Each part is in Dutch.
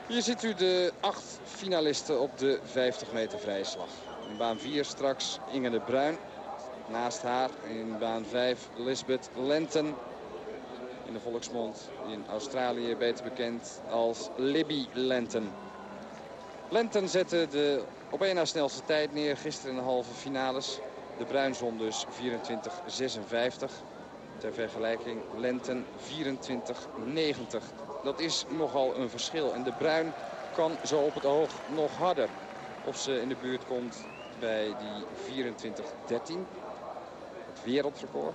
Hier ziet u de 8 finalisten op de 50 meter vrije slag. In baan 4 straks Inge de Bruin. Naast haar in baan 5 Lisbeth Lenton. In de volksmond in Australië beter bekend als Libby Lenton. Lenton zette de op één na snelste tijd neer gisteren in de halve finales. De Bruin zwom dus 24:56. Ter vergelijking Lenton 24:90. Dat is nogal een verschil. En de Bruin kan zo op het oog nog harder. Of ze in de buurt komt bij die 24:13. Het wereldrecord.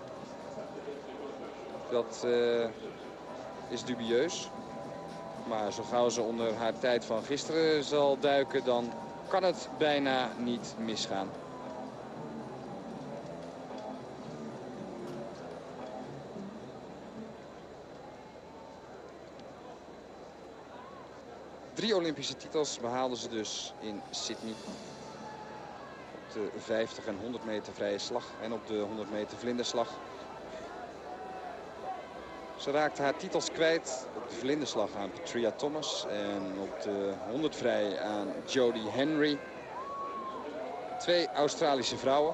Dat is dubieus. Maar zo gauw ze onder haar tijd van gisteren zal duiken, dan kan het bijna niet misgaan. Drie Olympische titels behaalden ze dus in Sydney. Op de 50 en 100 meter vrije slag en op de 100 meter vlinderslag. Ze raakte haar titels kwijt op de vlinderslag aan Petria Thomas en op de 100 vrij aan Jodie Henry. 2 Australische vrouwen.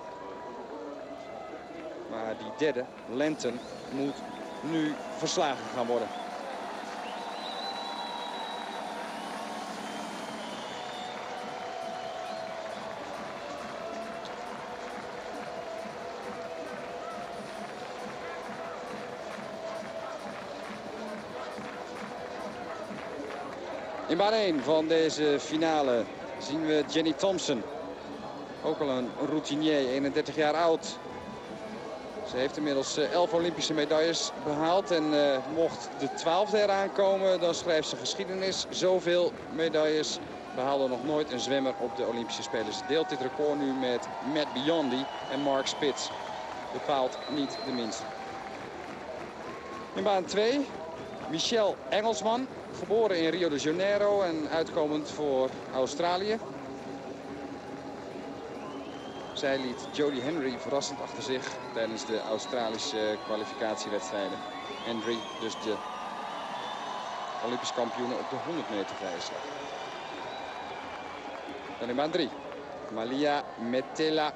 Maar die derde, Lenton, moet nu verslagen gaan worden. In baan 1 van deze finale zien we Jenny Thompson. Ook al een routinier, 31 jaar oud. Ze heeft inmiddels 11 Olympische medailles behaald. En mocht de 12e eraan komen, dan schrijft ze geschiedenis. Zoveel medailles behaalde nog nooit een zwemmer op de Olympische Spelen. Ze deelt dit record nu met Matt Biondi en Mark Spitz. Bepaalt niet de minste. In baan 2, Michelle Engelsman. Geboren in Rio de Janeiro en uitkomend voor Australië. Zij liet Jodie Henry verrassend achter zich tijdens de Australische kwalificatiewedstrijden. Henry dus de Olympisch kampioen op de 100 meter vrije slag. Dan in baan 3. Malia Metela.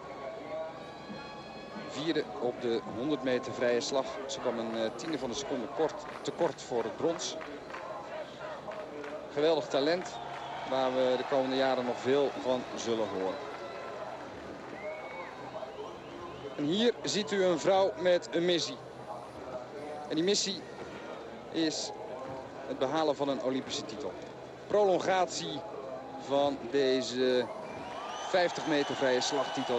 Vierde op de 100 meter vrije slag. Ze kwam een tiende van een seconde tekort voor het brons. Geweldig talent waar we de komende jaren nog veel van zullen horen. En hier ziet u een vrouw met een missie. En die missie is het behalen van een Olympische titel. Prolongatie van deze 50 meter vrije slagtitel.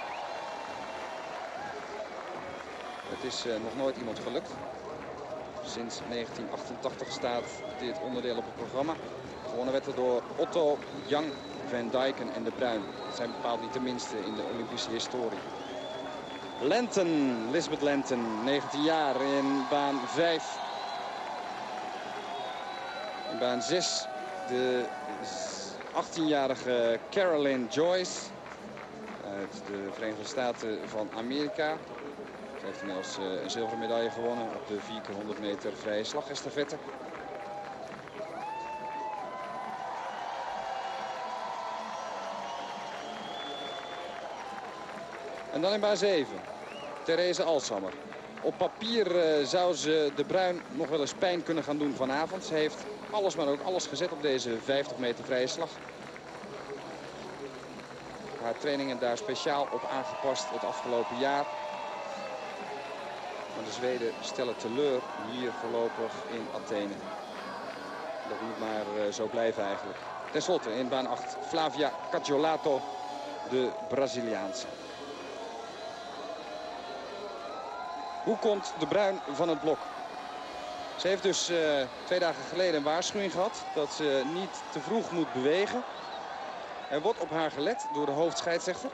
Het is nog nooit iemand gelukt. Sinds 1988 staat dit onderdeel op het programma. Gewonnen werd er door Otto, Young, Van Dijken en de Bruin. Dat zijn bepaald niet de minste in de Olympische historie. Lenton, Lisbeth Lenton, 19 jaar in baan 5. In baan 6 de 18-jarige Caroline Joyce uit de Verenigde Staten van Amerika. Ze heeft inmiddels een zilveren medaille gewonnen op de 4x100 meter vrije slagestafette. En dan in baan 7, Therese Alshammer. Op papier zou ze de Bruin nog wel eens pijn kunnen gaan doen vanavond. Ze heeft alles, maar ook alles gezet op deze 50 meter vrije slag. Haar trainingen daar speciaal op aangepast het afgelopen jaar. Maar de Zweden stellen teleur hier voorlopig in Athene. Dat moet maar zo blijven eigenlijk. Ten slotte in baan 8 Flavia Caggiolato, de Braziliaanse. Hoe komt de Bruin van het blok? Ze heeft dus 2 dagen geleden een waarschuwing gehad dat ze niet te vroeg moet bewegen. Er wordt op haar gelet door de hoofdscheidsrechter.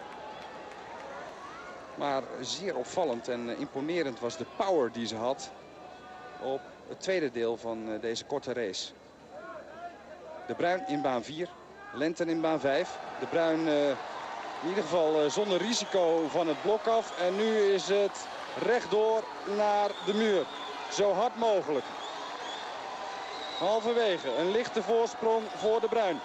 Maar zeer opvallend en imponerend was de power die ze had op het tweede deel van deze korte race. De Bruin in baan 4, Lenton in baan 5. De Bruin in ieder geval zonder risico van het blok af. En nu is het rechtdoor naar de muur. Zo hard mogelijk. Halverwege een lichte voorsprong voor De Bruin.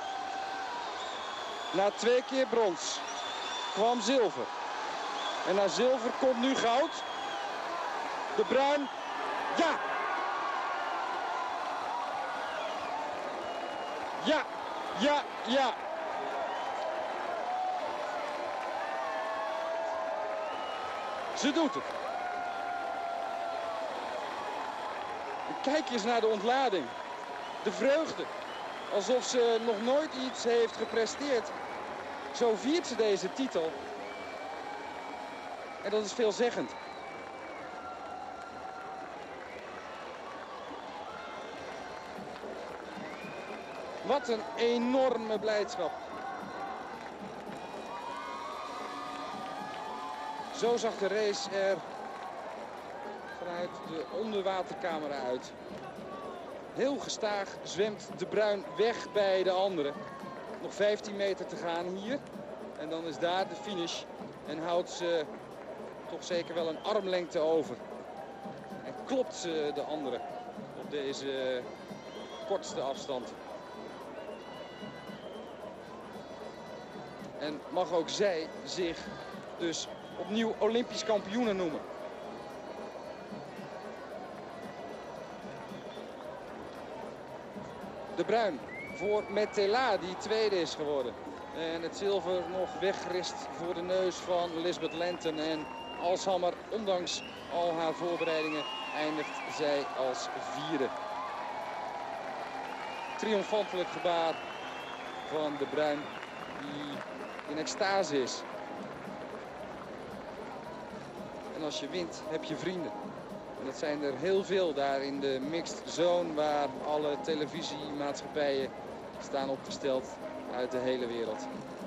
Na 2 keer brons kwam zilver. En na zilver komt nu goud. De Bruin. Ja! Ja, ja, ja. Ze doet het. Kijk eens naar de ontlading. De vreugde. Alsof ze nog nooit iets heeft gepresteerd. Zo viert ze deze titel. En dat is veelzeggend. Wat een enorme blijdschap. Zo zag de race er vanuit de onderwatercamera uit. Heel gestaag zwemt De Bruin weg bij de anderen. Nog 15 meter te gaan hier. En dan is daar de finish. En houdt ze toch zeker wel een armlengte over. En klopt ze de anderen op deze kortste afstand. En mag ook zij zich dus opnieuw Olympisch kampioene noemen. De Bruin voor Metela, die tweede is geworden. En het zilver nog weggerist voor de neus van Lisbeth Lenten. En Alshammer, ondanks al haar voorbereidingen, eindigt zij als vierde. Triomfantelijk gebaar van De Bruin, die in extase is. En als je wint, heb je vrienden. En dat zijn er heel veel daar in de mixed zone, waar alle televisiemaatschappijen staan opgesteld uit de hele wereld.